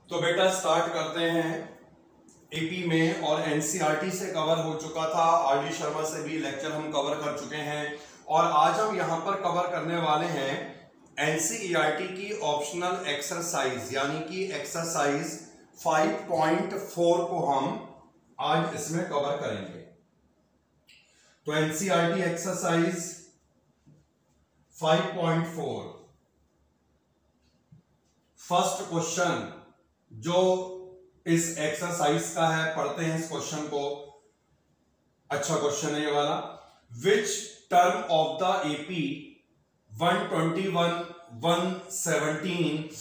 तो बेटा स्टार्ट करते हैं। एपी में और एनसीईआरटी से कवर हो चुका था, आरडी शर्मा से भी लेक्चर हम कवर कर चुके हैं और आज हम यहां पर कवर करने वाले हैं एनसीईआरटी की ऑप्शनल एक्सरसाइज यानी कि एक्सरसाइज 5.4 को हम आज इसमें कवर करेंगे। तो एनसीईआरटी एक्सरसाइज 5.4 फर्स्ट क्वेश्चन जो इस एक्सरसाइज का है, पढ़ते हैं इस क्वेश्चन को। अच्छा क्वेश्चन है ये वाला। Which term of the AP 121, 117,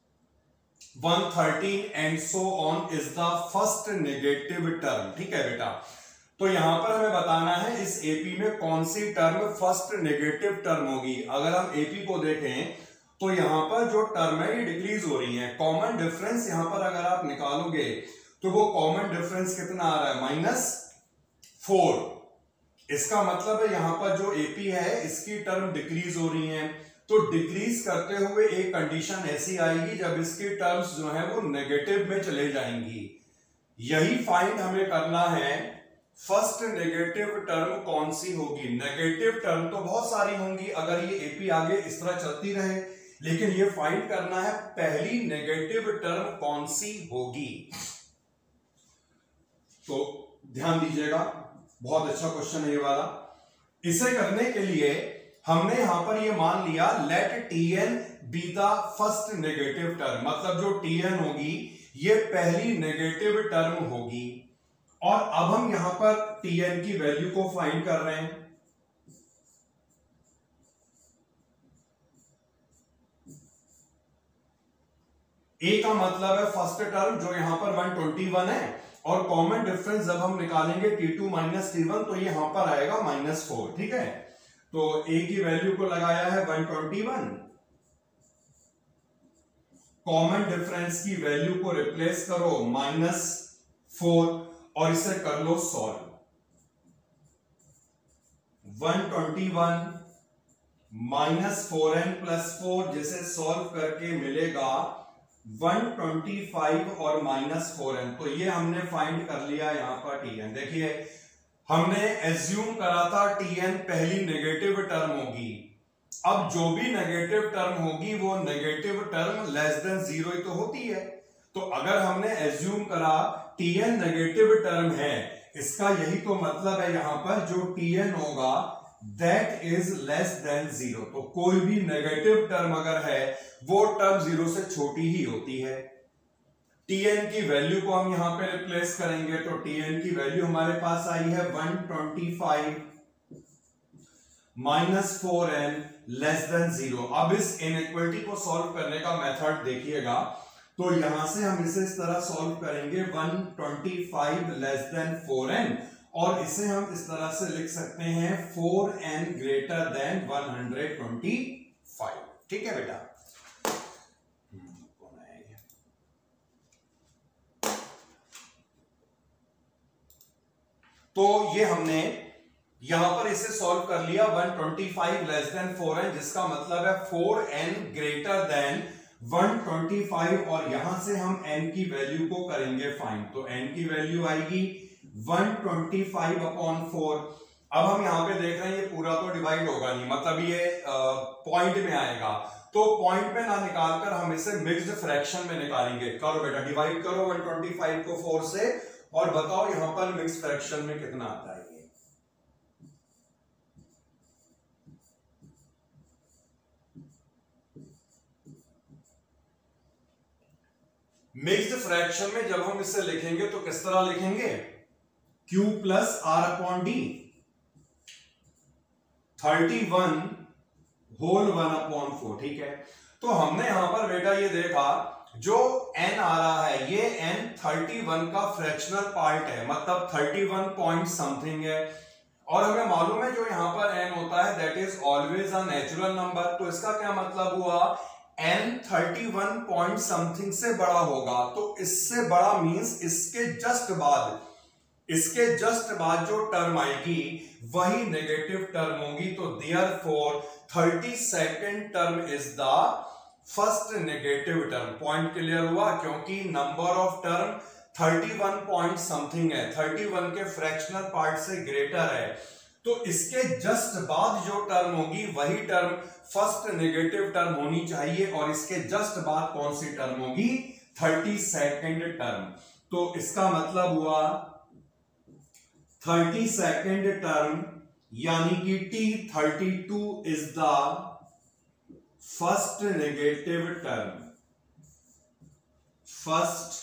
113 and so on is the first negative term. ठीक है बेटा, तो यहां पर हमें बताना है इस एपी में कौन सी टर्म फर्स्ट नेगेटिव टर्म होगी। अगर हम एपी को देखें तो यहां पर जो टर्म है ये डिक्रीज हो रही है। कॉमन डिफरेंस यहां पर अगर आप निकालोगे तो वो कॉमन डिफरेंस कितना आ रहा है? -4। इसका मतलब है यहां पर जो एपी है इसकी टर्म डिक्रीज हो रही है। तो डिक्रीज करते हुए एक कंडीशन ऐसी आएगी जब इसकी टर्म्स जो है वो नेगेटिव में चले जाएंगी। यही फाइंड हमें करना है, फर्स्ट नेगेटिव टर्म कौन सी होगी। नेगेटिव टर्म तो बहुत सारी होंगी अगर ये एपी आगे इस तरह चलती रहे, लेकिन ये फाइंड करना है पहली नेगेटिव टर्म कौन सी होगी। तो ध्यान दीजिएगा, बहुत अच्छा क्वेश्चन है ये वाला। इसे करने के लिए हमने यहां पर ये मान लिया let TN be the first negative term, मतलब जो टीएन होगी ये पहली नेगेटिव टर्म होगी। और अब हम यहां पर टीएन की वैल्यू को फाइंड कर रहे हैं। ए का मतलब है फर्स्ट टर्म जो यहां पर 121 है, और कॉमन डिफरेंस जब हम निकालेंगे T2 - T1 तो ये यहां पर आएगा -4। ठीक है, तो ए की वैल्यू को लगाया है 121, कॉमन डिफरेंस की वैल्यू को रिप्लेस करो -4 और इसे कर लो सॉल्व। 121 -4n + 4 जिसे सॉल्व करके मिलेगा 125 और -4n। तो ये हमने फाइंड कर लिया यहां पर tn। देखिए हमने एज्यूम करा था tn पहली नेगेटिव टर्म होगी। अब जो भी नेगेटिव टर्म होगी वो नेगेटिव टर्म <0 ही तो होती है। तो अगर हमने एज्यूम करा tn नेगेटिव टर्म है, इसका यही तो मतलब है यहां पर जो tn होगा that is less than 0। तो कोई भी नेगेटिव टर्म अगर है वो टर्म 0 से छोटी ही होती है। tn की वैल्यू को हम यहां पे रिप्लेस करेंगे तो tn की वैल्यू हमारे पास आई है 125 -4n <0। अब इस इनइक्वालिटी को सॉल्व करने का मेथड देखिएगा, तो यहां से हम इसे इस तरह सॉल्व करेंगे 125 < 4n, और इसे हम इस तरह से लिख सकते हैं 4n > 125। ठीक है बेटा, तो ये हमने यहां पर इसे सॉल्व कर लिया 125 < 4n, जिसका मतलब है 4n > 125, और यहां से हम n की वैल्यू को करेंगे फाइंड। तो n की वैल्यू आएगी 125/4। अब हम यहां पे देख रहे हैं ये पूरा तो डिवाइड होगा नहीं, मतलब ये पॉइंट में आएगा, तो पॉइंट में ना निकालकर हम इसे मिक्स्ड फ्रैक्शन में निकालेंगे। करो बेटा, डिवाइड करो 125 को 4 से और बताओ यहां पर मिक्स्ड फ्रैक्शन में कितना आता है। मिक्स्ड फ्रैक्शन में जब हम इसे लिखेंगे तो किस तरह लिखेंगे? Q + R/D 31 whole 1/4। ठीक है, तो हमने यहां पर बेटा ये देखा जो n आ रहा है ये n 31 का फ्रैक्शनल पार्ट है, मतलब 31 पॉइंट समथिंग है, और हमें मालूम है जो यहां पर n होता है that is always a natural number. तो इसका क्या मतलब हुआ? n 31 पॉइंट समथिंग से बड़ा होगा, तो इससे बड़ा मींस इसके जस्ट बाद जो टर्म आएगी वही नेगेटिव टर्म होगी। तो therefore 32nd term is the first negative term. Point clear हुआ? क्योंकि number of term 31 point something है, 31 के फ्रैक्शनल पार्ट से ग्रेटर है, तो इसके जस्ट बाद जो टर्म होगी वही टर्म फर्स्ट नेगेटिव टर्म होनी चाहिए, और इसके जस्ट बाद कौन सी टर्म होगी? 32nd term. तो इसका मतलब हुआ 32nd टर्म, यानी कि T32 is the first negative term, first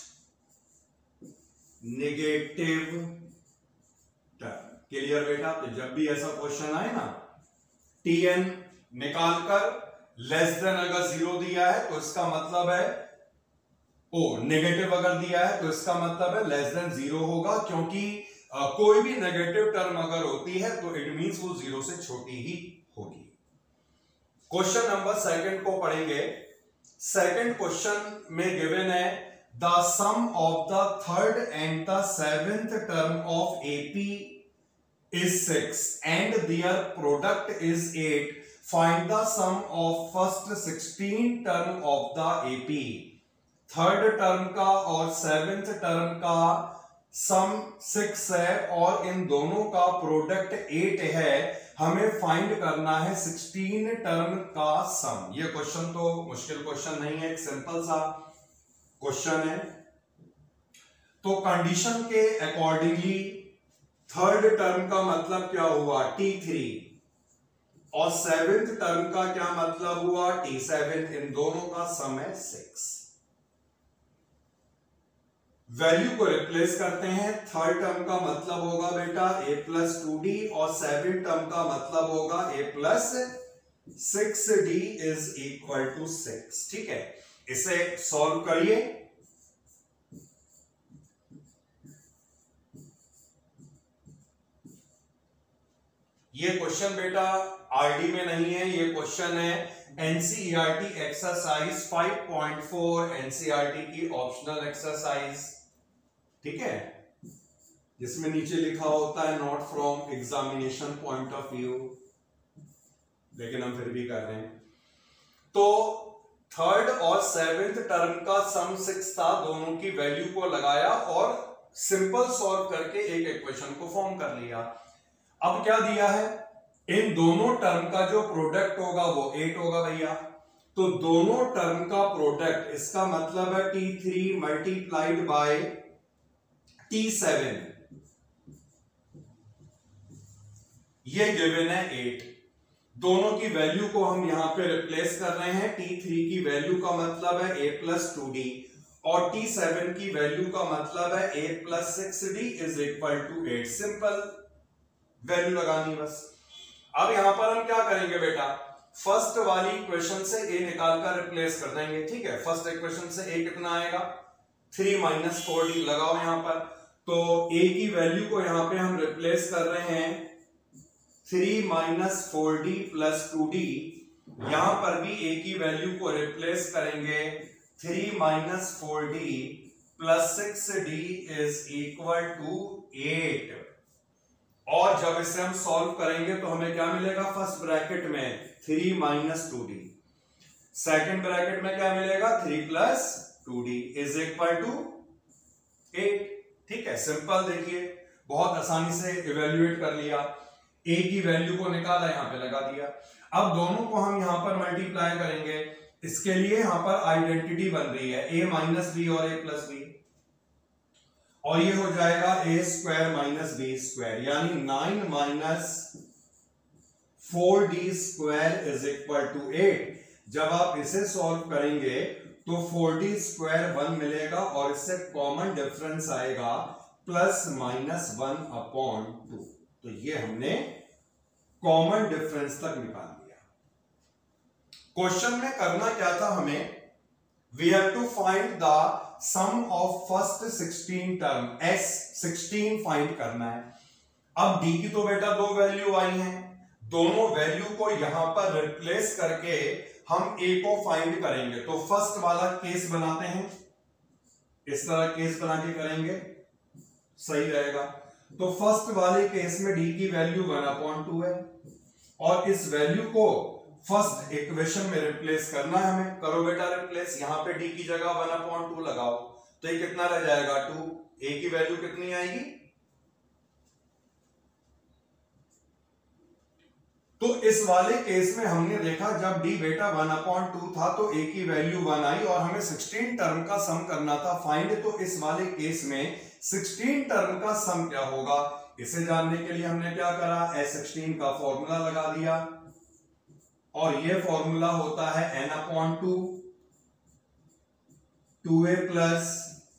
negative term. Clear बेटा? तो जब भी ऐसा क्वेश्चन आए ना, Tn निकालकर लेस देन अगर 0 दिया है तो इसका मतलब है, नेगेटिव अगर दिया है तो इसका मतलब है लेस देन 0 होगा, क्योंकि कोई भी नेगेटिव टर्म अगर होती है तो इट मींस वो 0 से छोटी ही होगी। क्वेश्चन नंबर सेकंड को पढ़ेंगे। सेकंड क्वेश्चन में गिवन है the sum of the third and the seventh term of AP is 6 and their product is 8. Find the sum of first 16 term of the AP. Third term का और seventh term का सम 6 है और इन दोनों का product 8 है। हमें फाइंड करना है 16 टर्म का सम। ये क्वेश्चन तो मुश्किल क्वेश्चन नहीं है, एक सिंपल सा क्वेश्चन है। तो कंडीशन के अकॉर्डिंगली थर्ड टर्म का मतलब क्या हुआ? T3, और सेवेंथ टर्म का क्या मतलब हुआ? T7। इन दोनों का सम है 6। वैल्यू को रिप्लेस करते हैं। थर्ड टर्म का मतलब होगा बेटा a प्लस 2d, और सेवेंथ टर्म का मतलब होगा a plus 6d is equal to 6। ठीक है, इसे सॉल्व करिए। ये क्वेश्चन बेटा आरडी में नहीं है, ये क्वेश्चन है एनसीईआरटी एक्सरसाइज 5.4, एनसीईआरटी की ऑप्शनल एक्सरसाइज। ठीक है, जिसमें नीचे लिखा होता है not from examination point of view, लेकिन हम फिर भी कर रहे हैं। तो थर्ड और सेवेंथ टर्म का सम 6 था, दोनों की वैल्यू को लगाया और सिंपल सॉल्व करके एक इक्वेशन को फॉर्म कर लिया। अब क्या दिया है? इन दोनों टर्म का जो प्रोडक्ट होगा वो 8 होगा भैया। तो दोनों टर्म का प्रोडक्ट, इसका मतलब है T3 मल्टीप्लाइड बाय T7, ये गिवन है 8। दोनों की वैल्यू को हम यहां पे रिप्लेस कर रहे हैं। T3 की वैल्यू का मतलब है a प्लस 2d, और T7 की वैल्यू का मतलब है a plus 6d is equal to 8। Simple value लगानी बस। अब यहां पर हम क्या करेंगे बेटा? फर्स्ट वाली इक्वेशन से a निकालकर रिप्लेस कर देंगे। ठीक है, फर्स्ट इक्वेशन से a कितना आएगा? 3 माइनस 4d लगाओ यहां पर। तो a की वैल्यू को यहां पे हम रिप्लेस कर रहे हैं 3 माइनस 4d प्लस 2d। यहां पर भी a की वैल्यू को रिप्लेस करेंगे 3 minus 4d plus 6d is equal to 8। और जब इसे हम सॉल्व करेंगे तो हमें क्या मिलेगा? फर्स्ट ब्रैकेट में 3 माइनस 2d, सेकेंड ब्रैकेट में क्या मिलेगा? 3 plus 2d is equal to 8। ठीक है, सिंपल। देखिए बहुत आसानी से इवेल्युएट कर लिया। a की वैल्यू को निकाला, यहां पे लगा दिया। अब दोनों को हम यहां पर मल्टीप्लाई करेंगे। इसके लिए यहां पर आइडेंटिटी बन रही है a माइनस बी और a प्लस बी, और ये हो जाएगा a square minus B square, यानी 9 minus 4d square is equal to 8। जब आप इसे सॉल्व करेंगे तो 4d स्क्वायर 1 मिलेगा, और इससे कॉमन डिफरेंस आएगा प्लस माइनस 1 अपॉन 2। तो ये हमने कॉमन डिफरेंस तक निकाल लिया। क्वेश्चन में करना क्या था हमें? We have to find the sum of first 16 term, S16 find करना है। अब d की तो बेटा 2 वैल्यू आई हैं, दोनों वैल्यू को यहां पर रिप्लेस करके हम a को फाइंड करेंगे। तो फर्स्ट वाला केस बनाते हैं, इस तरह केस बना के करेंगे, सही रहेगा। तो फर्स्ट वाले केस में d की वैल्यू 1/2 है, और इस वैल्यू को फर्स्ट इक्वेशन में रिप्लेस करना है हमें। करो बेटा रिप्लेस, यहां पे डी की जगह 1/2 लगाओ तो ये कितना रह जाएगा 2। ए की वैल्यू कितनी आएगी, तो इस वाले केस में हमने देखा जब डी बेटा 1/2 था तो ए की वैल्यू 1 आई और हमें 16 टर्म का सम करना था फाइंड। तो इस वाले केस में 16 टर्म का सम क्या होगा, इसे जानने के लिए हमने क्या करा, S16 का फॉर्मूला लगा दिया और ये फॉर्मूला होता है n/2 2a plus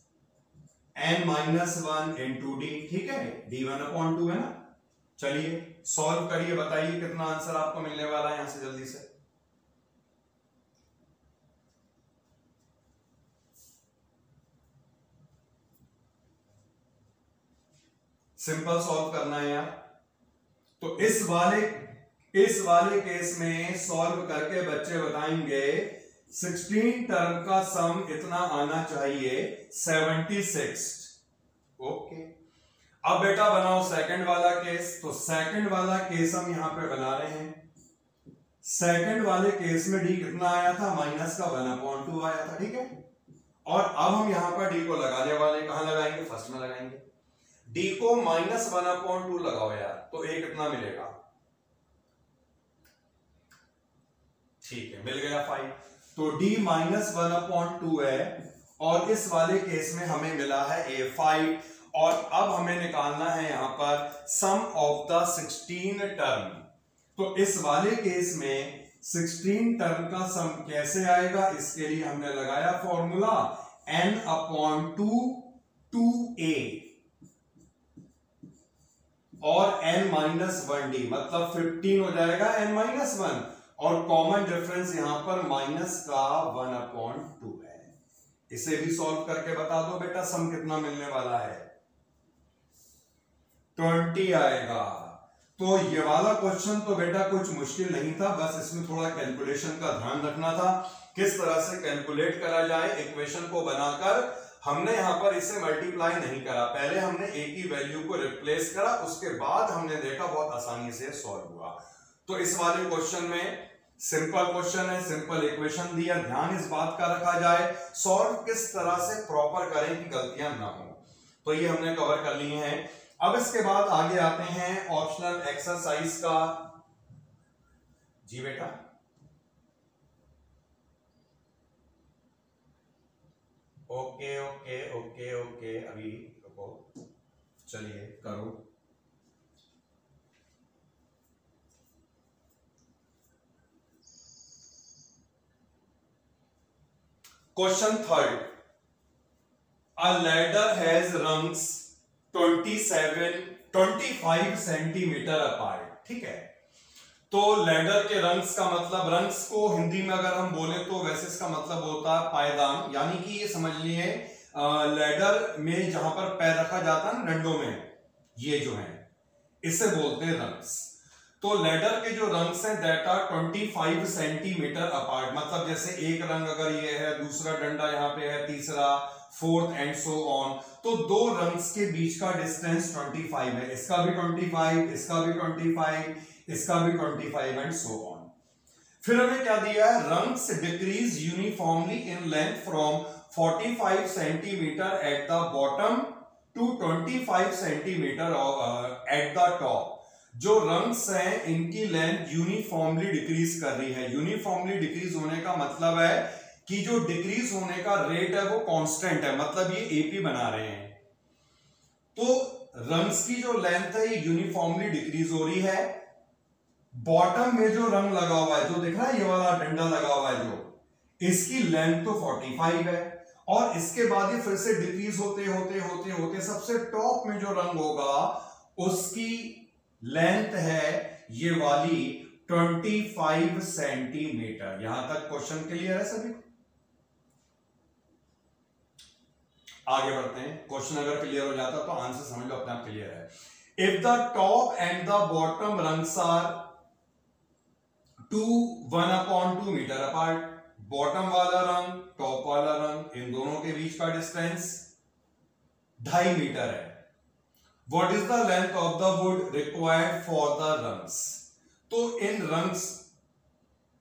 n-1 into D. ठीक है, d 1/2 है ना। चलिए सॉल्व करिए, बताइए कितना आंसर आपको मिलने वाला है यहां से जल्दी से। सिंपल सॉल्व करना है यार। तो इस वाले केस में सॉल्व करके बच्चे बताएंगे 16 टर्म का सम इतना आना चाहिए 76। ओके, अब बेटा बनाओ सेकंड वाला केस। तो सेकंड वाला केस हम यहां पे बना रहे हैं। सेकंड वाले केस में डी कितना आया था, माइनस का 1/2 आया था। ठीक है, और अब हम यहां पर डी को लगाने वाले, कहां लगाएंगे, फर्स्ट में लगाएंगे। डी को -1/2 लगाओ यार, तो ए कितना मिलेगा, ठीक है मिल गया 5। तो डी -1/2 है और इस वाले केस में हमें मिला है ए 5। और अब हमें निकालना है यहां पर सम ऑफ द 16 टर्म। तो इस वाले केस में 16 टर्म का सम कैसे आएगा, इसके लिए हमने लगाया फॉर्मूला n/2 2a और n-1d, मतलब 15 हो जाएगा n-1 और कॉमन डिफरेंस यहां पर माइनस का 1/2 है। इसे भी सॉल्व करके बता दो बेटा सम कितना मिलने वाला है, 20 आएगा। तो ये वाला क्वेश्चन तो बेटा कुछ मुश्किल नहीं था, बस इसमें थोड़ा कैलकुलेशन का ध्यान रखना था, किस तरह से कैलकुलेट करा जाए। इक्वेशन को बनाकर हमने यहां पर इसे मल्टीप्लाई नहीं करा, पहले हमने ए की वैल्यू को रिप्लेस करा, उसके बाद हमने देखा बहुत आसानी से सॉल्व हुआ। तो इस वाले क्वेश्चन में सिंपल क्वेश्चन है, सिंपल इक्वेशन दिया, ध्यान इस बात का रखा जाए सॉल्व किस तरह से प्रॉपर करें कि गलतियां ना हो। तो ये हमने कवर कर लिए हैं। अब इसके बाद आगे आते हैं ऑप्शनल एक्सरसाइज का। जी बेटा, ओके ओके ओके ओके, अभी रुको, चलिए करो। Question third, a ladder has rungs 25 centimetre apart. ठीक है, तो लैडर के रंग्स का मतलब, रंग्स को हिंदी में अगर हम बोले तो वैसे इसका मतलब होता है पायदान, यानी कि ये समझ लिए लैडर में जहां पर पैर रखा जाता है ना डंडों में, ये जो है इसे बोलते हैं रंग्स। तो लैडर के जो रंग्स हैं दैट आर 25 सेंटीमीटर अपार्ट, मतलब जैसे एक रंग अगर ये है, दूसरा डंडा यहाँ पे है, तीसरा, फोर्थ एंड सो ऑन, तो दो रंग्स के बीच का डिस्टेंस 25 है, इसका भी 25, इसका भी 25, इसका भी 25 एंड सो ऑन। फिर हमें क्या दिया है, rungs decrease uniformly in length from 45 centimetre at the bottom to 25 centimetre at the top. जो रंग्स हैं इनकी लेंथ यूनिफॉर्मली डिक्रीज कर रही है। यूनिफॉर्मली डिक्रीज होने का मतलब है कि जो डिक्रीज होने का रेट है वो कांस्टेंट है, मतलब ये एपी बना रहे हैं। तो रंग्स की जो लेंथ है ये यूनिफॉर्मली डिक्रीज हो रही है। बॉटम में जो रंग लगा हुआ है, जो दिख रहा है ये वाला डंडा लगा हुआ है, जो इसकी लेंथ तो 45 है और इसके बाद ये फिर से डिक्रीज होते होते होते होते सबसे टॉप में जो रंग होगा उसकी लेंथ है ये वाली 25 सेंटीमीटर। यहां तक क्वेश्चन क्लियर है सभी? आगे बढ़ते हैं। क्वेश्चन अगर क्लियर हो जाता तो आंसर समझ लो अपने आप क्लियर है। If the top and the bottom rungs are 1/2 metre apart, bottom वाला रंग टॉप वाला रंग, इन दोनों के बीच का डिस्टेंस 2.5 मीटर है। What is the length of the wood required for the rungs? तो इन रंग्स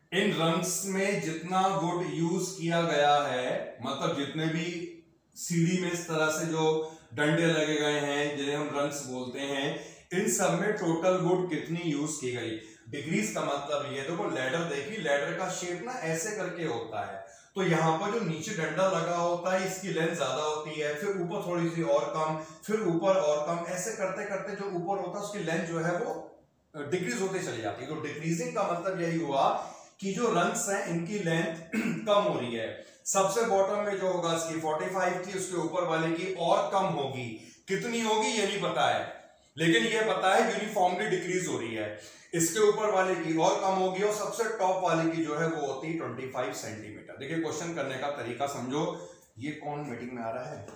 इन रंग्स में जितना वुड यूज किया गया है, मतलब जितने भी सीढ़ी में इस तरह से जो डंडे लगे गए हैं जिन्हें हम रंग्स बोलते हैं, इन सब में टोटल वुड कितनी यूज की गई। डिग्रीज का मतलब ये, देखो लैडर देखिए, लैडर का शेप ना ऐसे करके होता है, तो यहाँ पर जो नीचे डंडा लगा होता है इसकी लेंथ ज्यादा होती है, फिर ऊपर थोड़ी सी और कम, फिर ऊपर और कम, ऐसे करते करते जो ऊपर होता है उसकी लेंथ जो है वो डिक्रीज होती चली जाती है। तो डिक्रीजिंग का मतलब यही हुआ कि जो रंग्स हैं इनकी लेंथ कम हो रही है। सबसे बॉटम में जो होगा इसकी 45 थी, उसके ऊपर वाले की और कम होगी, कितनी होगी ये नहीं पता है, लेकिन ये पता है यूनिफॉर्मली डिक्रीज हो रही है। इसके ऊपर वाले की और कम होगी और सबसे टॉप वाले की जो है वो होती 25 सेंटीमीटर। देखिए क्वेश्चन करने का तरीका समझो। ये कौन मीटिंग में आ रहा है?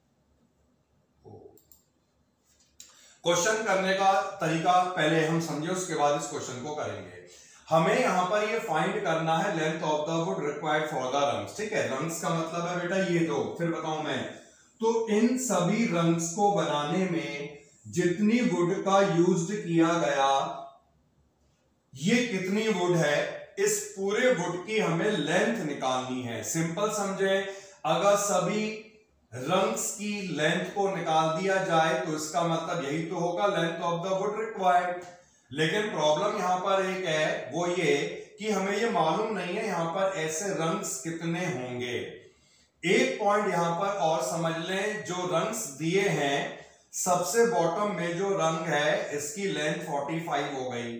क्वेश्चन करने का तरीका पहले हम समझे, उसके बाद इस क्वेश्चन को करेंगे। हमें यहां पर ये फाइंड करना है length of the wood required for the rungs. ठीक है, रंग्स का मतलब है बेटा ये दो, फिर बताऊं मैं, तो इन सभी रंग्स को बनाने में जितनी वुड का यूज किया गया, ये कितनी वुड है, इस पूरे वुड की हमें लेंथ निकालनी है। सिंपल समझे, अगर सभी रंग्स की लेंथ को निकाल दिया जाए तो इसका मतलब यही तो होगा length of the wood required. लेकिन प्रॉब्लम यहां पर एक है, वो ये कि हमें ये मालूम नहीं है यहां पर ऐसे रंग्स कितने होंगे। एक पॉइंट यहां पर और समझ लें, जो रंग्स दिए हैं, सबसे बॉटम में जो रंग है इसकी लेंथ 45 हो गई,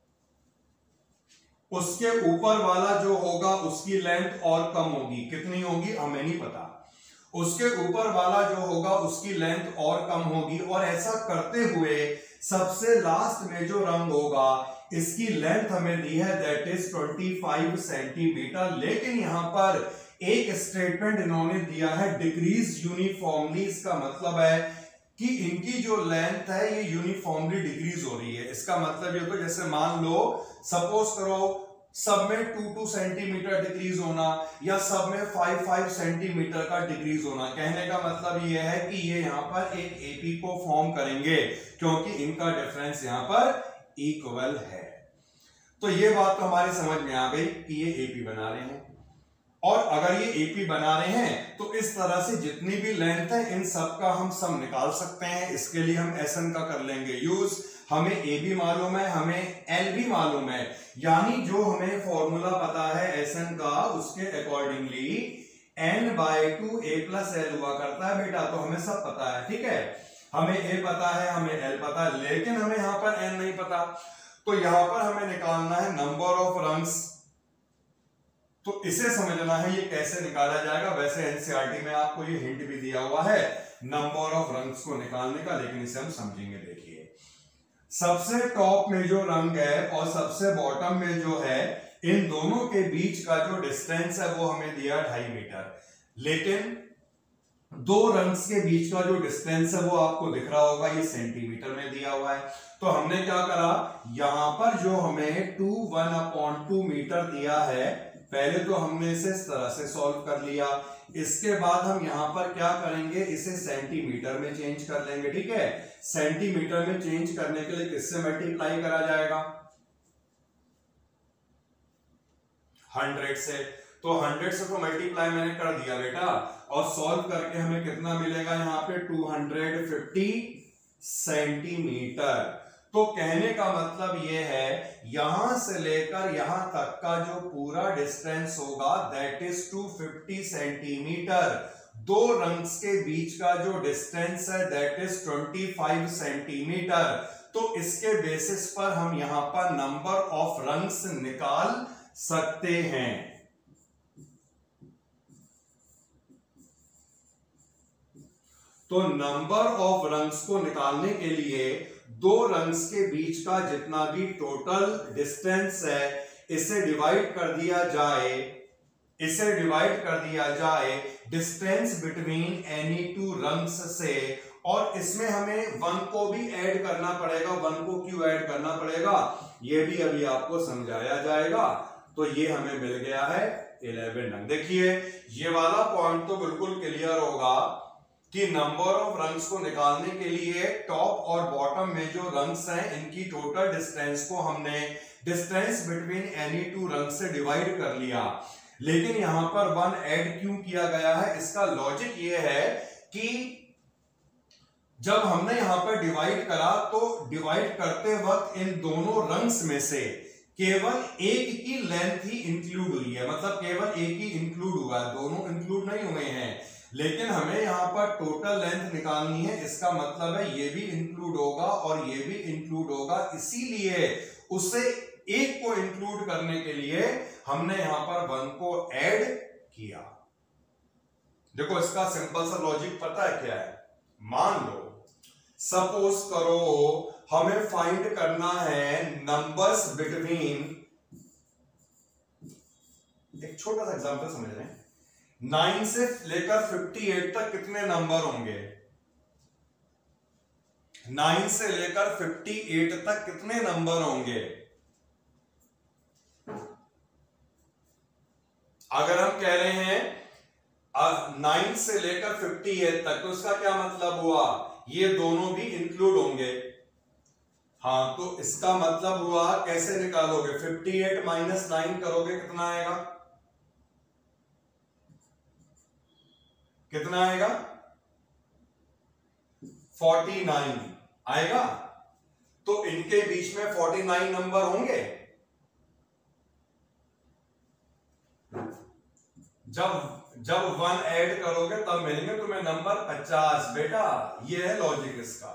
उसके ऊपर वाला जो होगा उसकी लेंथ और कम होगी, कितनी होगी हमें नहीं पता, उसके ऊपर वाला जो होगा उसकी लेंथ और कम होगी, और ऐसा करते हुए सबसे लास्ट में जो रंग होगा इसकी लेंथ हमें दी है दैट इज 25 सेंटीमीटर। लेकिन यहां पर एक स्टेटमेंट इन्होंने दिया है डिक्रीज यूनिफॉर्मली, इसका मतलब है कि इनकी जो लेंथ है ये यूनिफॉर्मली डिक्रीज हो रही है। इसका मतलब ये तो जैसे मान लो, सपोज करो सब में 2-2 सेंटीमीटर डिक्रीज होना या सब में 5-5 सेंटीमीटर का डिक्रीज होना। कहने का मतलब ये है कि ये यहां पर एक एपी को फॉर्म करेंगे क्योंकि इनका डिफरेंस यहां पर इक्वल है। तो ये बात तो हमारी समझ में आ गई कि ये एपी बना रहे हैं, और अगर ये एपी बना रहे हैं तो इस तरह से जितनी भी लेंथ है इन सब का हम सम निकाल सकते हैं। इसके लिए हम एसएन का कर लेंगे यूज। हमें ए भी मालूम है, हमें एल भी मालूम है, यानी जो हमें फॉर्मूला पता है एसएन का उसके अकॉर्डिंगली n/2 a + l हुआ करता है बेटा। तो हमें सब पता है, ठीक है, हमें a पता है, हमें l पता है, लेकिन हमें यहां पर n नहीं पता। तो यहां पर हमें निकालना है नंबर ऑफ रंग्स। तो इसे समझना है ये कैसे निकाला जाएगा। वैसे एनसीईआरटी में आपको ये हिंट भी दिया हुआ है नंबर ऑफ रंग्स को निकालने का, लेकिन इसे हम समझेंगे। देखिए सबसे टॉप में जो रंग है और सबसे बॉटम में जो है, इन दोनों के बीच का जो डिस्टेंस है वो हमें दिया 2.5 मीटर, लेकिन दो रंग्स के बीच का जो डिस्टेंस है वो आपको दिख रहा होगा, ये सेंटीमीटर में दिया हुआ है। तो हमने क्या करा, यहां पर जो हमें 1/2 मीटर दिया है, पहले तो हमने इसे इस तरह से सॉल्व कर लिया। इसके बाद हम यहां पर क्या करेंगे, इसे सेंटीमीटर में चेंज कर लेंगे, ठीक है। सेंटीमीटर में चेंज करने के लिए किससे मल्टीप्लाई करा जाएगा, 100 से। तो 100 से तो मल्टीप्लाई मैंने कर दिया बेटा, और सॉल्व करके हमें कितना मिलेगा यहाँ पे 250 सेंटीमीटर। तो कहने का मतलब यह है यहां से लेकर यहां तक का जो पूरा डिस्टेंस होगा दैट इज 250 सेंटीमीटर। दो रंग्स के बीच का जो डिस्टेंस है दैट इज 25 सेंटीमीटर। तो इसके बेसिस पर हम यहां पर नंबर ऑफ रंग्स निकाल सकते हैं। तो नंबर ऑफ रंग्स को निकालने के लिए दो रंग्स के बीच का जितना भी टोटल डिस्टेंस है इसे डिवाइड कर दिया जाए distance between any two rungs से, और इसमें हमें 1 को भी ऐड करना पड़ेगा। 1 को क्यों ऐड करना पड़ेगा ये भी अभी आपको समझाया जाएगा। तो ये हमें मिल गया है 11 रंग। देखिए ये वाला पॉइंट तो बिल्कुल क्लियर होगा कि नंबर ऑफ रंग्स को निकालने के लिए टॉप और बॉटम में जो रंग्स हैं इनकी टोटल डिस्टेंस को हमने डिस्टेंस बिटवीन एनी टू रंग से डिवाइड कर लिया, लेकिन यहां पर 1 ऐड क्यों किया गया है? इसका लॉजिक ये है कि जब हमने यहां पर डिवाइड करा तो डिवाइड करते वक्त इन दोनों रंग्स में से केवल एक की लेंथ ही इंक्लूड हुई है, मतलब केवल एक ही इंक्लूड हुआ है, दोनों इंक्लूड नहीं हुए हैं। लेकिन हमें यहां पर टोटल लेंथ निकालनी है, इसका मतलब है ये भी इंक्लूड होगा और ये भी इंक्लूड होगा, इसीलिए उसे एक को इंक्लूड करने के लिए हमने यहां पर 1 को ऐड किया। देखो इसका सिंपल सा लॉजिक पता है क्या है? मान लो सपोज करो हमें फाइंड करना है नंबर्स बिटवीन, एक छोटा सा एग्जांपल समझ रहे हैं, 9 से लेकर 58 तक कितने नंबर होंगे? 9 से लेकर 58 तक कितने नंबर होंगे? अगर हम कह रहे हैं 9 से लेकर 58 तक, तो इसका क्या मतलब हुआ? ये दोनों भी इंक्लूड होंगे। हाँ, तो इसका मतलब हुआ कैसे निकालोगे? 58 माइनस 9 करोगे, कितना आएगा? कितना आएगा? 49 आएगा। तो इनके बीच में 49 नंबर होंगे। जब 1 ऐड करोगे तब मिलेंगे तुम्हें नंबर 50। बेटा ये है लॉजिक इसका।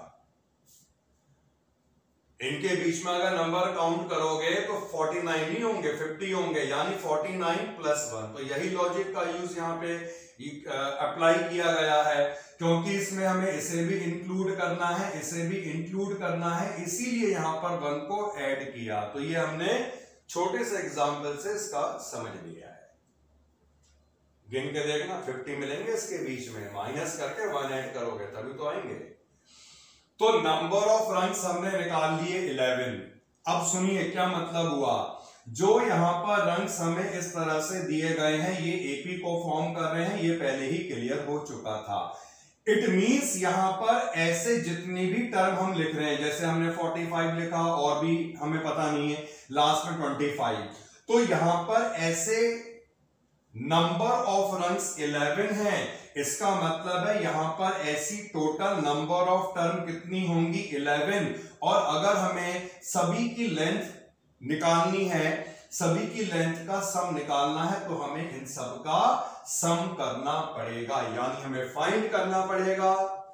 इनके बीच में अगर नंबर काउंट करोगे तो 49 नहीं होंगे, 50 होंगे, यानी 49 प्लस 1। तो यही लॉजिक का यूज यहाँ पे अप्लाई किया गया है, क्योंकि इसमें हमें इसे भी इंक्लूड करना है, इसे भी इंक्लूड करना है, इसीलिए यहां पर 1 को ऐड किया। तो ये हमने छोटे से एग्जाम्पल से इसका समझ लिया है। गिन के देखना, 50 मिलेंगे इसके बीच में, माइनस करके 1 ऐड करोगे तभी तो आएंगे। तो नंबर ऑफ रंग्स हमने निकाल लिए 11। अब सुनिए क्या मतलब हुआ। जो यहां पर रंग्स हमें इस तरह से दिए गए हैं, ये एपी को फॉर्म कर रहे हैं, ये पहले ही क्लियर हो चुका था। इट मींस यहां पर ऐसे जितनी भी टर्म हम लिख रहे हैं, जैसे हमने 45 लिखा और भी हमें पता नहीं है, लास्ट में 25, तो यहां पर ऐसे नंबर ऑफ रंग्स 11 हैं। इसका मतलब है यहां पर ऐसी टोटल नंबर ऑफ टर्म कितनी होंगी? 11। और अगर हमें सभी की लेंथ निकालनी है, सभी की लेंथ का सम निकालना है, तो हमें इन सब का सम करना पड़ेगा, यानी हमें फाइंड करना पड़ेगा,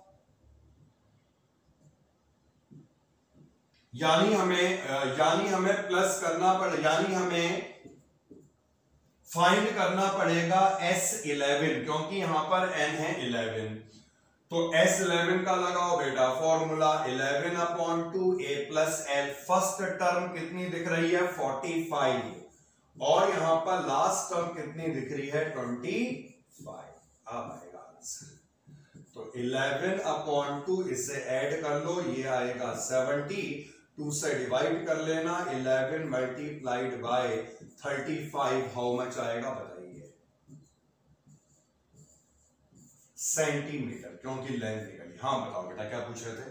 यानी हमें प्लस करना पड़ेगा, यानी हमें फाइंड करना पड़ेगा S11, क्योंकि यहां पर n है 11। तो S11 का लगाओ बेटा formula 11/2 a plus l। First term कितनी दिख रही है? 45, और यहां पर लास्ट टर्म कितनी दिख रही है? 25। अब आएगा आंसर। तो 11/2 इसे ऐड कर लो, ये आएगा 70। 2 से डिवाइड कर लेना, 11 मल्टीप्लाइड बाय 35 हाउ मच आएगा बताइए? सेंटीमीटर, क्योंकि लेंथ निकली। हाँ बताओ बेटा क्या पूछ रहे थे?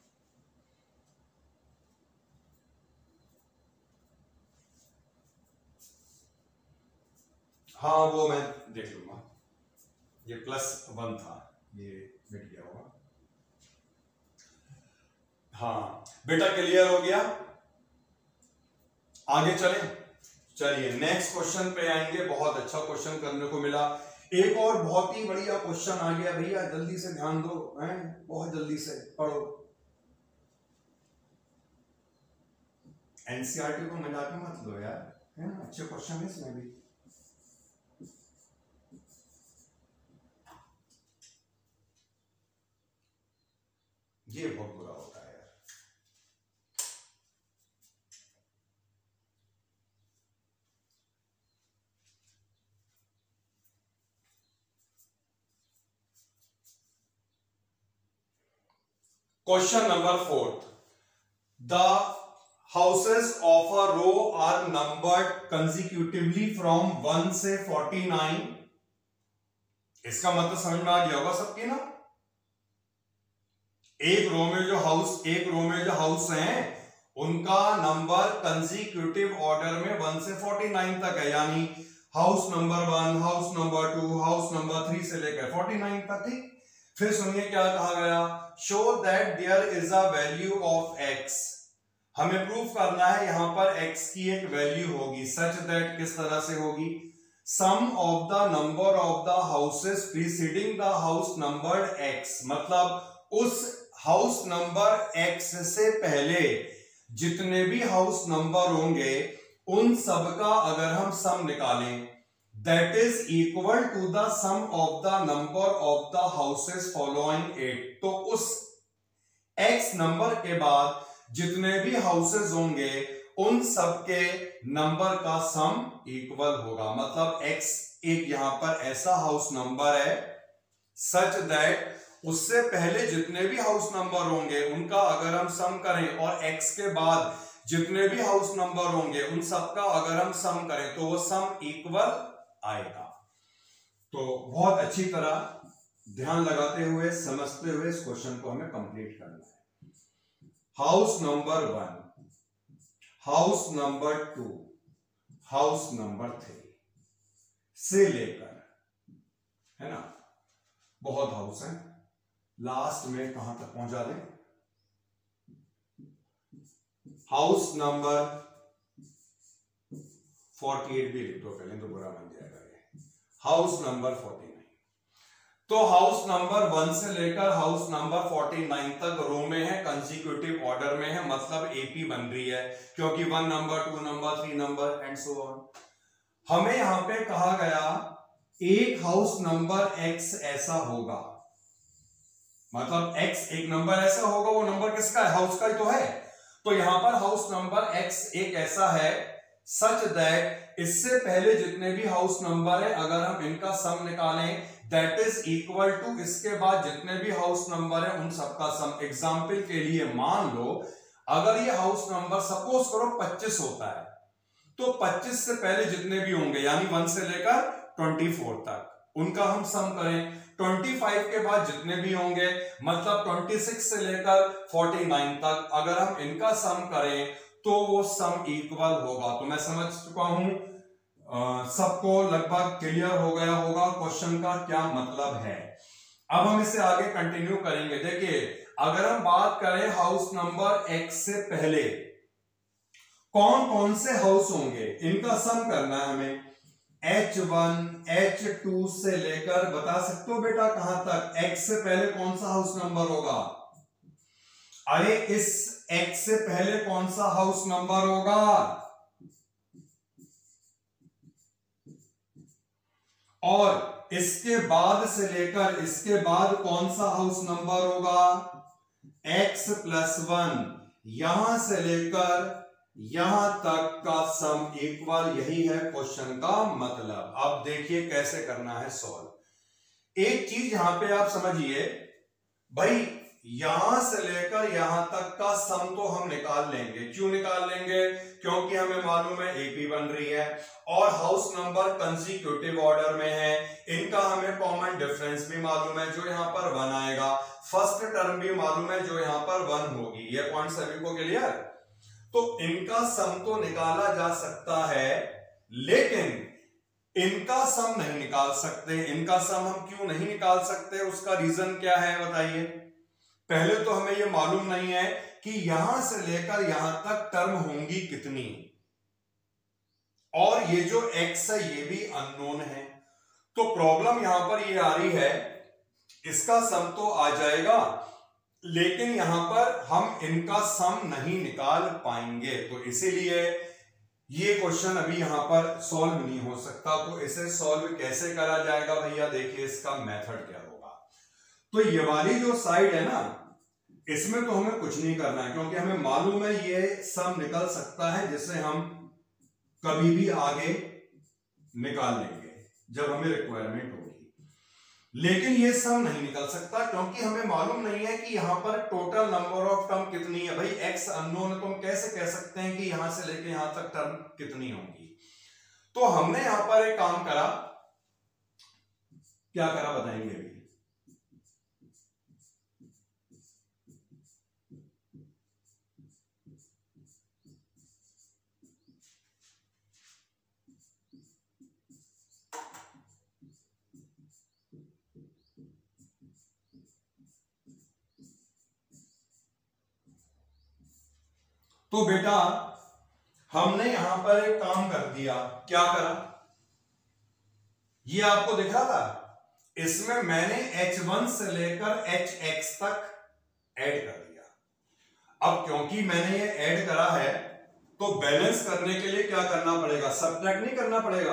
हाँ वो मैं देख लूंगा, ये +1 था, ये मिट गया होगा। हाँ बेटा क्लियर हो गया? आगे चलें। चलिए नेक्स्ट क्वेश्चन पे आएंगे। बहुत अच्छा क्वेश्चन करने को मिला। एक और बहुत ही बढ़िया क्वेश्चन आ गया भैया, जल्दी से ध्यान दो, हैं? बहुत जल्दी से पढ़ो। एनसीईआरटी को मजाक में मत लो यार, है ना? अच्छे क्वेश्चन है इसमें भी। ये बहुत बुरा होता है यार। Question number 4, the houses of a row are numbered consecutively from 1 से 49। इसका मतलब समझ में आ गया होगा सबकी ना? एक रो में जो हाउस हैं उनका नंबर कंसेक्यूटिव ऑर्डर में 1 से 49 तक है, यानी house number 1, house number 2, house number 3 से लेकर 49 तक। ठीक, फिर सुनिए क्या कहा गया, show that there is a value of x, हमें प्रूफ करना है यहां पर x की एक वैल्यू होगी, सच दैट किस तरह से होगी, sum of the number of the houses preceding the house number x, मतलब उस हाउस नंबर x से पहले जितने भी हाउस नंबर होंगे उन सबका अगर हम सम निकालें, that is equal to the sum of the number of the houses following it, तो उस x नंबर के बाद जितने भी हाउसेस होंगे उन सबके नंबर का सम इक्वल होगा, मतलब x एक यहां पर ऐसा हाउस नंबर है सच दैट उससे पहले जितने भी हाउस नंबर होंगे उनका अगर हम सम करें और x के बाद जितने भी हाउस नंबर होंगे उन सबका अगर हम सम करें तो वो सम इक्वल आएगा। तो बहुत अच्छी तरह ध्यान लगाते हुए समझते हुए इस क्वेश्चन को हमें कंप्लीट करना है। House number 1, house number 2, house number 3 से लेकर, है ना, बहुत हाउस हैं, लास्ट में कहां तक पहुंचा दें, हाउस नंबर 48 भी लिख दो पहले तो बुरा बन जाएगा ये, हाउस नंबर 49। तो हाउस नंबर 1 से लेकर हाउस नंबर 49 तक रो में है, कंसेक्यूटिव ऑर्डर में है, मतलब एपी बन रही है क्योंकि 1 number 2 number 3 number and so on. हमें यहां पे कहा गया एक हाउस नंबर x ऐसा होगा, मतलब x एक नंबर ऐसा होगा, वो नंबर किसका है, हाउस का ही तो है। तो यहां पर हाउस नंबर x एक ऐसा है सच दैट इससे पहले जितने भी हाउस नंबर है अगर हम इनका सम निकालें दैट इज इक्वल टू इसके बाद जितने भी हाउस नंबर है उन सबका सम। एग्जाम्पल के लिए मान लो अगर ये हाउस नंबर सपोज करो 25 होता है तो 25 से पहले जितने भी होंगे यानी 1 से लेकर 24 तक उनका हम सम करें, 25 के बाद जितने भी होंगे मतलब 26 से लेकर 49 तक अगर हम इनका सम करें तो वो सम इक्वल होगा। तो मैं समझ चुका हूं, सबको लगभग क्लियर हो गया होगा क्वेश्चन का क्या मतलब है। अब हम इसे आगे कंटिन्यू करेंगे। देखिए अगर हम बात करें हाउस नंबर x से पहले कौन कौन से हाउस होंगे इनका सम करना है हमें, H1 H2 से लेकर बता सकते हो बेटा कहां तक, x से पहले कौन सा हाउस नंबर होगा, अरे इस x से पहले कौन सा हाउस नंबर होगा, और इसके बाद से लेकर इसके बाद कौन सा हाउस नंबर होगा, x+1, यहां से लेकर यहां तक का सम इक्वल, यही है क्वेश्चन का मतलब। अब देखिए कैसे करना है सॉल्व। एक चीज यहां पे आप समझिए भाई, यहां से लेकर यहां तक का सम तो हम निकाल लेंगे, क्यों निकाल लेंगे, क्योंकि हमें मालूम है एपी बन रही है और हाउस नंबर कंसेक्यूटिव ऑर्डर में है, इनका हमें कॉमन डिफरेंस भी मालूम है जो यहां पर 1 आएगा, फर्स्ट टर्म भी मालूम है जो यहां पर 1 होगी, ये पॉइंट सभी को क्लियर। तो इनका सम तो निकाला जा सकता है लेकिन इनका सम नहीं निकाल सकते। इनका सम हम क्यों नहीं निकाल सकते, उसका रीजन क्या है बताइए। पहले तो हमें यह मालूम नहीं है कि यहां से लेकर यहां तक टर्म होंगी कितनी, और ये जो x है ये भी अननोन है। तो प्रॉब्लम यहां पर ये आ रही है, इसका सम तो आ जाएगा लेकिन यहां पर हम इनका सम नहीं निकाल पाएंगे, तो इसीलिए ये क्वेश्चन अभी यहां पर सॉल्व नहीं हो सकता। तो इसे सॉल्व कैसे करा जाएगा भैया, देखिए इसका मेथड क्या होगा। तो ये वाली जो साइड है ना इसमें तो हमें कुछ नहीं करना है क्योंकि हमें मालूम है ये सम निकल सकता है, जिससे हम कभी भी आगे निकाल लेंगे जब हमें रिक्वायरमेंट होगी। लेकिन ये सम नहीं निकल सकता क्योंकि हमें मालूम नहीं है कि यहां पर टोटल नंबर ऑफ टर्म कितनी है। भाई x अननोन है तो हम कैसे कह सकते हैं कि यहां से लेके यहां तक टर्म कितनी होंगी। तो हमने यहां पर एक काम करा, क्या करा बताएंगे अभी। तो बेटा हमने यहां पर एक काम कर दिया, क्या करा, ये आपको दिख रहा था, इसमें मैंने h1 से लेकर hx तक ऐड कर दिया। अब क्योंकि मैंने ये ऐड करा है तो बैलेंस करने के लिए क्या करना पड़ेगा, सब्ट्रैक्ट नहीं करना पड़ेगा।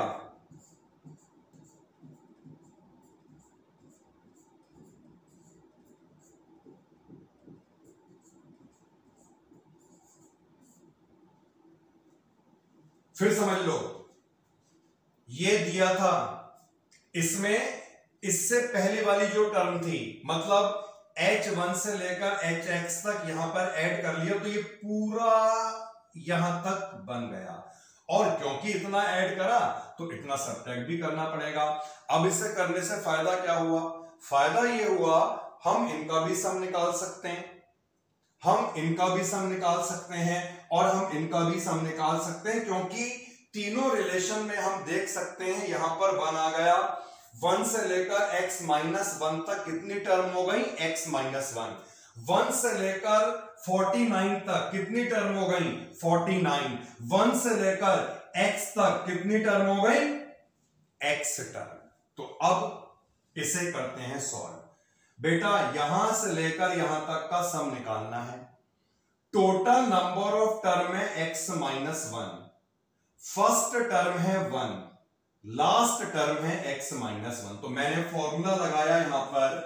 फिर समझ लो, ये दिया था, इसमें इससे पहले वाली जो टर्म थी, मतलब h1 से लेकर hx तक यहां पर ऐड कर लिया, तो ये पूरा यहां तक बन गया। और क्योंकि इतना ऐड करा तो इतना सब्ट्रैक्ट भी करना पड़ेगा। अब इसे करने से फायदा क्या हुआ, फायदा ये हुआ हम इनका भी सम निकाल सकते हैं, हम इनका भी सम निकाल सकते हैं और हम इनका भी सम निकाल सकते हैं, क्योंकि तीनों रिलेशन में हम देख सकते हैं यहां पर 1 आ गया, 1 से लेकर x माइनस 1 तक कितनी टर्म हो गई, x माइनस 1। 1 से लेकर 49 तक कितनी टर्म हो गई, 49। 1 से लेकर x तक कितनी टर्म हो गई, x टर्म। तो अब इसे करते हैं सॉल्व। बेटा यहां से लेकर यहां तक का सम निकालना है। टोटल नंबर ऑफ टर्म है x माइनस 1, फर्स्ट टर्म है 1, लास्ट टर्म है x माइनस 1। तो मैंने फॉर्मूला लगाया यहां पर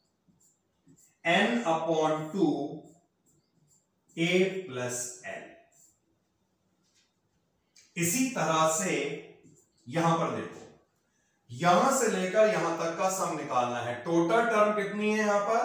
n upon 2 a plus l। इसी तरह से यहां पर देखो, यहां से लेकर यहां तक का सम निकालना है। टोटल टर्म कितनी है यहां पर,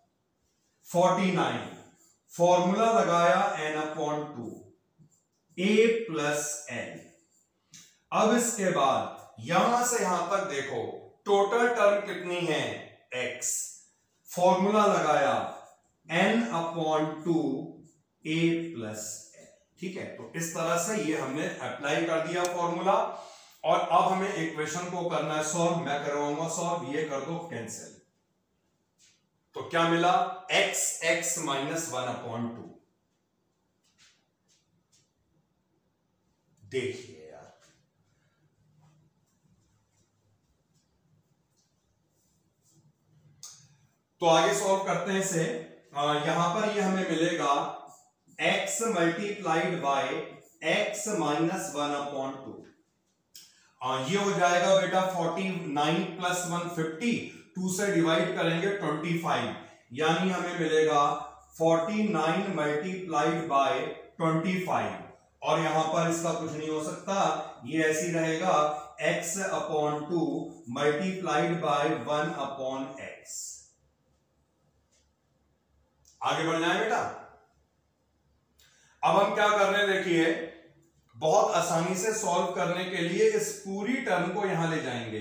49। फॉर्मूला लगाया n upon 2 a plus l। अब इसके बाद यहां से यहां तक देखो, टोटल टर्म कितनी है, x। फॉर्मूला लगाया n upon 2 a plus l। ठीक है, तो इस तरह से ये हमने अप्लाई कर दिया फॉर्मूला। और अब हमें इक्वेशन को करना है सॉल्व। मैं करवाऊंगा सॉल्व, ये कर दो कैंसिल। तो क्या मिला, x माइनस 1 अपॉन 2। देखिए यार, तो आगे सॉल्व करते हैं इसे। यहां पर ये हमें मिलेगा x multiplied by x minus 1 upon 2। ये हो जाएगा बेटा 49 प्लस 1 50, 2 से डिवाइड करेंगे 25, यानी हमें मिलेगा 49 मल्टीप्लाइड बाय 25। और यहां पर इसका कुछ नहीं हो सकता, ये ऐसी रहेगा x upon 2 multiplied by 1 upon x। आगे बढ़ जाए बेटा। अब हम क्या कर रहे हैं, देखिए बहुत आसानी से सॉल्व करने के लिए इस पूरी टर्म को यहां ले जाएंगे।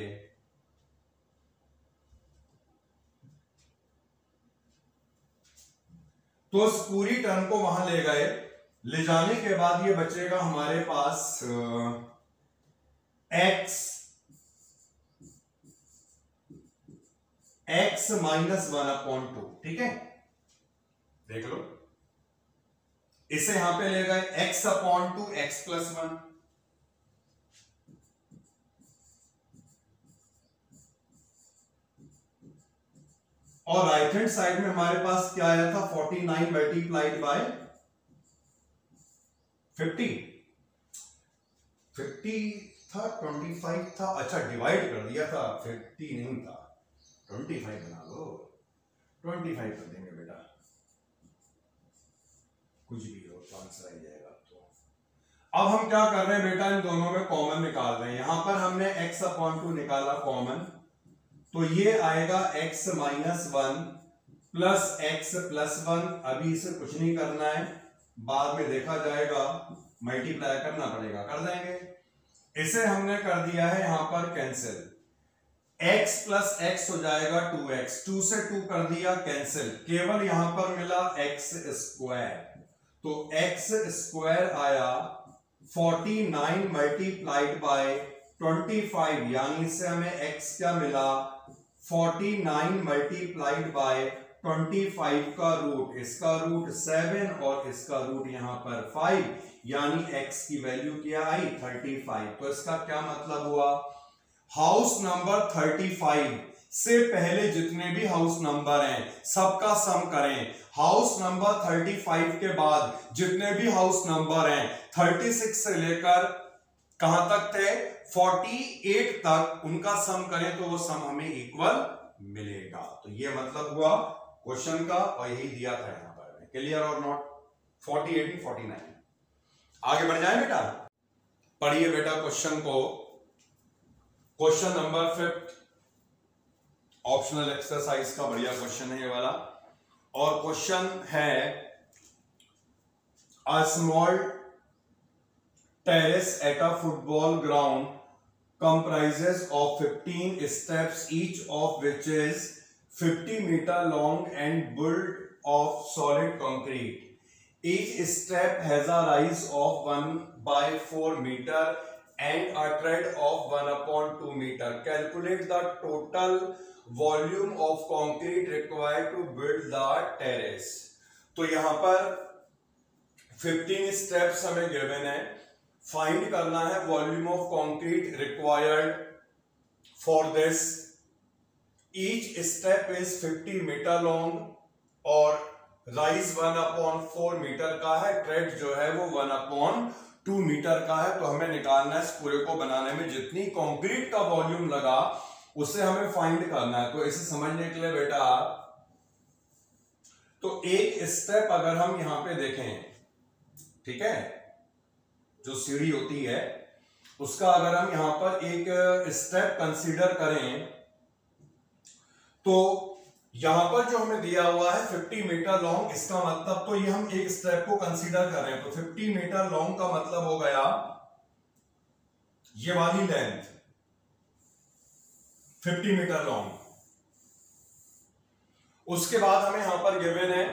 तो इस पूरी टर्म को वहां ले गए, ले जाने के बाद ये बचेगा हमारे पास x माइनस 1 अपॉन 2। ठीक है, देख लो, इसे यहां पे ले गए x अपॉन 2 x प्लस 1। और राइट हैंड साइड में हमारे पास क्या आया था, 49 मल्टीप्लाइड बाय 50। 50 था, 25 था, अच्छा डिवाइड कर दिया था, 50 नहीं था, 25 बना लो, 25 कर देंगे बेटा, कुछ भी हो तो आंसर आ जाएगा। तो अब हम क्या कर रहे हैं बेटा, इन दोनों में कॉमन निकाल रहे हैं। यहां पर हमने x अपॉन 2 निकाला कॉमन, तो ये आएगा x minus 1 plus x plus 1। अभी इसे कुछ नहीं करना है, बाद में देखा जाएगा, मल्टीप्लाई करना पड़ेगा, कर देंगे। इसे हमने कर दिया है यहां पर कैंसिल, x प्लस x हो जाएगा 2x, 2 से 2 कर दिया कैंसिल, केवल यहां पर मिला x स्क्वायर। तो x स्क्वायर आया 49 मल्टीप्लाइड बाय 25, यानी इससे हमें x क्या मिला, 49 मल्टीप्लाइड बाय 25 का रूट, इसका रूट 7 और इसका रूट यहां पर 5, यानी x की वैल्यू क्या आई 35। तो इसका क्या मतलब हुआ, हाउस नंबर 35 से पहले जितने भी हाउस नंबर हैं सबका सम करें, हाउस नंबर 35 के बाद जितने भी हाउस नंबर हैं 36 से लेकर कहां तक थे 48 तक, उनका सम करें तो वो सम हमें इक्वल मिलेगा। तो ये मतलब हुआ क्वेश्चन का, और यही दिया था यहां पर। क्लियर और नॉट, 48 49। आगे बढ़ जाए बेटा, पढ़िए बेटा क्वेश्चन को। क्वेश्चन नंबर 5 ऑप्शनल एक्सरसाइज का बढ़िया क्वेश्चन है ये वाला, और क्वेश्चन है a small terrace at a football ground comprises of 15 steps, each of which is 50 meter long and built of solid concrete. Each step has a rise of 1/4 meter and a tread of 1/2 meter. Calculate the total volume of concrete required to build the terrace. तो यहां पर 15 steps हमें given है, find करना है volume of concrete required for this. Each step is 50 metre long और rise 1/4 metre का है, ट्रेड जो है वो 1/2 मीटर का है। तो हमें निकालना है इस पूरे को बनाने में जितनी कंक्रीट का वॉल्यूम लगा उसे हमें फाइंड करना है। तो इसे समझने के लिए बेटा, तो एक स्टेप अगर हम यहां पे देखें, ठीक है, जो सीढ़ी होती है उसका अगर हम यहां पर एक स्टेप कंसीडर करें, तो यहां पर जो हमें दिया हुआ है 50 मीटर लॉन्ग, इसका मतलब तो ये हम एक स्टेप को कंसीडर कर रहे हैं, तो 50 मीटर लॉन्ग का मतलब हो गया ये वाली लेंथ 50 मीटर लॉन्ग। उसके बाद हमें यहां पर गिवन है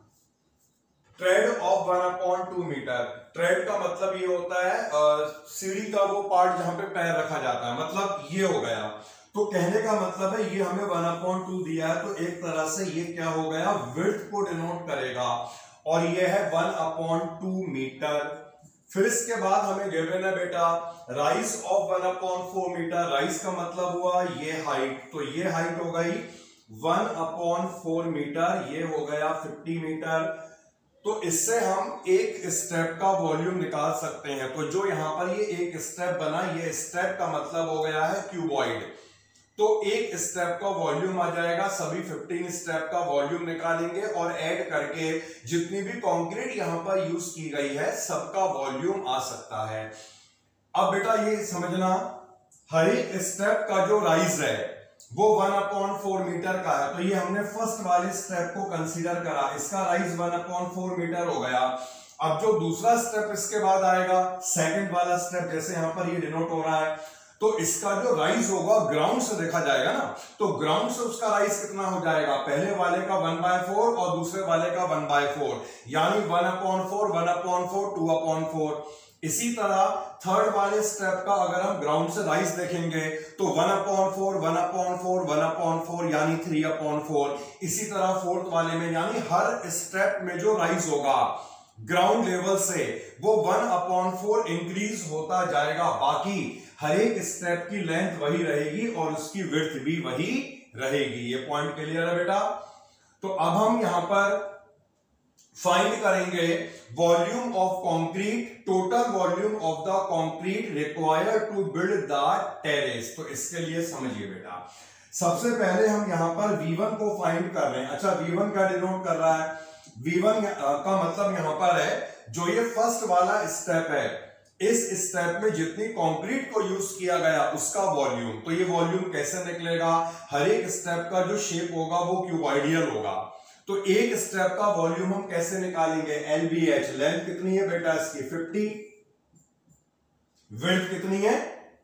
ट्रेड ऑफ 1/2 मीटर। ट्रेड का मतलब ये होता है सीढ़ी का वो पार्ट जहां पे पैर रखा जाता है, मतलब ये हो गया। तो कहने का मतलब है ये हमें 1/2 दिया है, तो एक तरह से ये क्या हो गया, विड्थ को डिनोट करेगा, और ये है 1/2 मीटर। फिर इसके बाद हमें गिवन है बेटा राइज ऑफ 1/4 मीटर। राइज का मतलब हुआ ये हाइट, तो ये हाइट हो गई 1/4 मीटर, ये हो गया 50 मीटर। तो इससे हम एक स्टेप का वॉल्यूम निकाल सकते हैं। तो जो यहां पर ये एक स्टेप बना, ये स्टेप का मतलब हो गया है क्यूबॉइड। तो एक स्टेप का वॉल्यूम आ जाएगा, सभी 15 स्टेप का वॉल्यूम निकालेंगे और ऐड करके जितनी भी कंक्रीट यहां पर यूज की गई है सबका वॉल्यूम आ सकता है। अब बेटा ये समझना, हर एक स्टेप का जो राइज है वो 1/4 मीटर का है। तो ये हमने फर्स्ट वाले स्टेप को कंसीडर करा, इसका राइज 1/4 मीटर हो गया। अब जो दूसरा स्टेप इसके बाद आएगा, सेकंड वाला स्टेप, जैसे यहां पर ये डिनोट हो रहा है, तो इसका जो राइज होगा ग्राउंड से देखा जाएगा ना, तो ग्राउंड से उसका राइज कितना हो जाएगा, पहले वाले का 1/4 और दूसरे वाले का 1/4, यानी 1/4 1/4 2/4। इसी तरह थर्ड वाले स्टेप का अगर हम ग्राउंड से राइज देखेंगे तो 1/4 1/4 1/4 यानी 3/4। इसी तरह फोर्थ वाले में, यानी हर स्टेप में जो राइज होगा ग्राउंड लेवल से वो 1/4 इंक्रीज होता जाएगा। बाकी हर एक स्टेप की लेंथ वही रहेगी और उसकी विड्थ भी वही रहेगी। ये पॉइंट क्लियर है बेटा। तो अब हम यहां पर फाइंड करेंगे volume of concrete, total volume of the concrete required to build the terrace. तो इसके लिए समझिए बेटा, सबसे पहले हम यहां पर V1 को फाइंड कर रहे हैं। अच्छा, V1 का डिनोट कर रहा है, V1 का मतलब यहां पर है जो ये फर्स्ट वाला स्टेप है, इस स्टेप में जितनी कंक्रीट को यूज किया गया उसका वॉल्यूम। तो ये वॉल्यूम कैसे निकलेगा, हर एक स्टेप का जो शेप होगा वो क्यूबॉइडियल होगा। तो एक स्टेप का वॉल्यूम हम कैसे निकालेंगे, LBH, लेंथ कितनी है बेटा इसकी 50, विड्थ कितनी है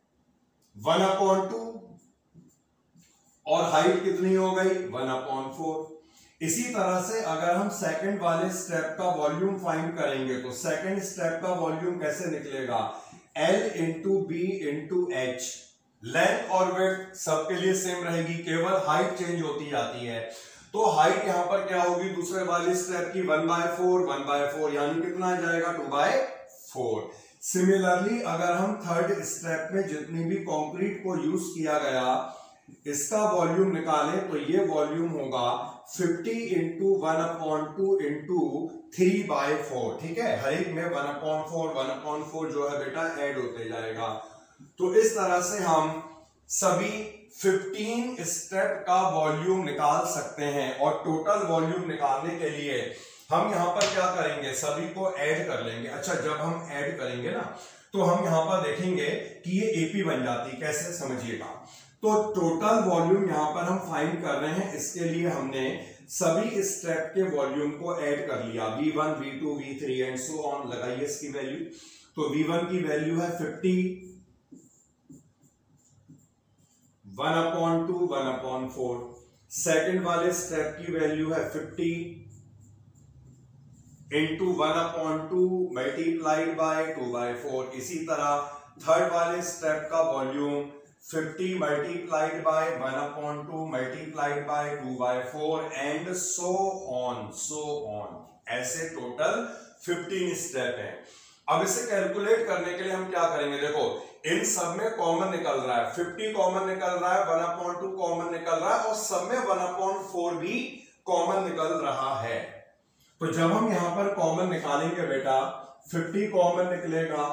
1/2 और हाइट कितनी हो गई 1/4। इसी तरह से अगर हम सेकंड वाले स्टेप का वॉल्यूम फाइंड करेंगे तो सेकंड स्टेप का वॉल्यूम कैसे निकलेगा, L into B into H. Length और विड्थ सबके लिए सेम रहेगी, केवल हाइट चेंज होती जाती है। तो हाइट यहां पर क्या होगी दूसरे वाले स्टेप की 1/4 यानी कितना आ जाएगा 2/4। सिमिलरली अगर हम थर्ड स्टेप में जितनी भी कंक्रीट को यूज किया गया इसका वॉल्यूम निकालें तो ये वॉल्यूम होगा 50 इंटू 1/2 इंटू 3/4। ठीक है, हर एक में 1/4 जो है बेटा ऐड होते जाएगा। तो इस तरह से हम सभी 15 स्टेप का वॉल्यूम निकाल सकते हैं और टोटल वॉल्यूम निकालने के लिए हम यहां पर क्या करेंगे, सभी को ऐड कर लेंगे। अच्छा, जब हम ऐड करेंगे ना तो हम यहां पर देखेंगे कि ये एपी बन जाती, कैसे समझिएगा। तो टोटल वॉल्यूम यहां पर हम फाइंड कर रहे हैं, इसके लिए हमने सभी स्टेप के वॉल्यूम को ऐड कर लिया, V1 V2 V3 and so on. लगाइए इसकी वैल्यू। तो V1 की वैल्यू है 50, 1/2 1/4। सेकेंड वाले स्टेप की वैल्यू है 50 इंटू 1/2 मल्टीप्लाइड बाय 2/4। इसी तरह थर्ड वाले स्टेप का volume 50 multiplied by 1/2 multiplied by 2/4 and so on. ऐसे टोटल 15 स्टेप हैं। अब इसे कैलकुलेट करने के लिए हम क्या करेंगे, देखो इन सब में कॉमन निकल रहा है, 50 कॉमन निकल रहा है, 1/2 कॉमन निकल रहा है और सब में 1/4 भी कॉमन निकल रहा है। तो जब हम यहां पर कॉमन निकालेंगे बेटा 50 कॉमन निकलेगा,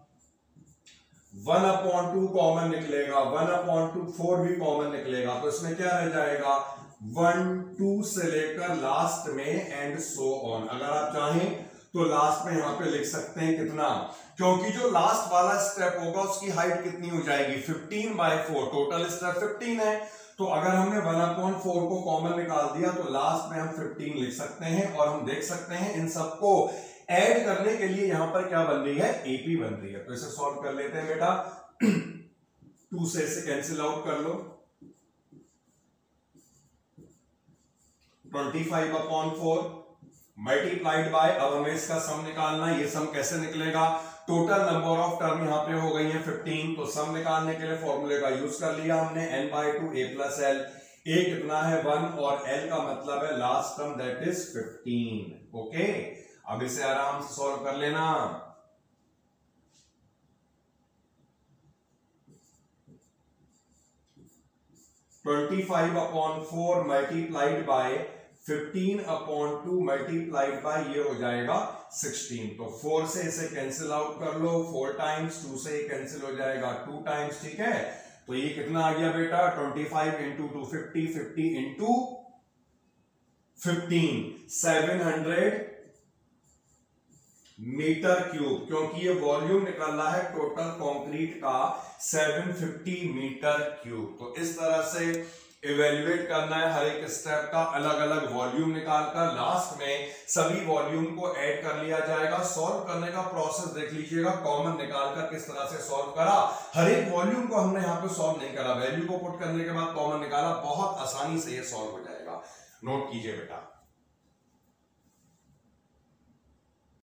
1/2 कॉमन निकलेगा, 1/4 भी कॉमन निकलेगा। तो इसमें क्या रह जाएगा 1 2 से लेकर लास्ट में एंड सो ऑन। अगर आप चाहें तो लास्ट में यहां पे लिख सकते हैं कितना, क्योंकि जो लास्ट वाला स्टेप होगा उसकी हाइट कितनी हो जाएगी 15/4। टोटल स्टेप 15 है, तो अगर हमने 1/4 को कॉमन निकाल दिया तो लास्ट में हम 15 लिख सकते हैं। और हम देख सकते हैं इन सबको ऐड करने के लिए यहां पर क्या बन रही है, एपी बन रही है। तो इसे सॉल्व कर लेते हैं बेटा। 2 से इसे कैंसिल आउट कर लो, 25/4 मल्टीप्लाइड बाय, अब हमें इसका सम निकालना है। ये सम कैसे निकलेगा, टोटल नंबर ऑफ टर्म यहां पे हो गई है 15, तो सम निकालने के लिए फॉर्मूले का यूज कर लिया हमने, n/2 a + l। a कितना है 1 और l का मतलब है last term that is 15। Okay, अब इसे आराम से सॉल्व कर लेना। (25/4 मल्टीप्लाइड बाय 15/2 मल्टीप्लाइड बाय ये हो जाएगा 16। तो 4 से इसे कैंसिल आउट कर लो, 4 टाइम्स, 2 से कैंसिल हो जाएगा 2 टाइम्स। ठीक है, तो ये कितना आ गया बेटा 25 इंटू 250, 50 इंटू 15, 700 मीटर क्यूब, क्योंकि ये वॉल्यूम निकल रहा है टोटल कंक्रीट का 750 मीटर क्यूब। तो इस तरह से इवेल्युएट करना है हर एक स्टेप का, अलग अलग वॉल्यूम निकालकर लास्ट में सभी वॉल्यूम को ऐड कर लिया जाएगा। सॉल्व करने का प्रोसेस देख लीजिएगा, कॉमन निकालकर किस तरह से सॉल्व करा। हर एक वॉल्यूम को हमने यहाँ पे सॉल्व नहीं करा, वैल्यू को पुट करने के बाद कॉमन निकाला, बहुत आसानी से ये सॉल्व हो जाएगा। नोट कीजिए बेटा।